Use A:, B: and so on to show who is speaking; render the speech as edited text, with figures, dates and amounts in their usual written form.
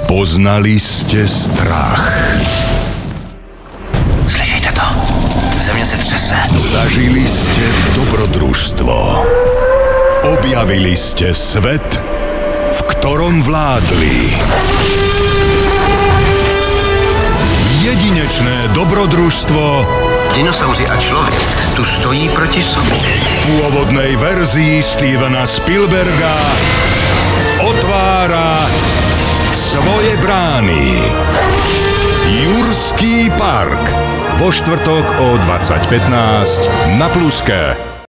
A: Poznali ste strach.
B: Slyšíte to? Země se třese.
A: Zažili ste dobrodružstvo. Objavili ste svet, v ktorom vládli. Jedinečné dobrodružstvo
B: Dinosauři a člověk tu stojí proti sobě.
A: v pôvodnej verzii Stevena Spielberga otvára svoje brány. Jurský park. Vo štvrtok o 20:15 na Pluske.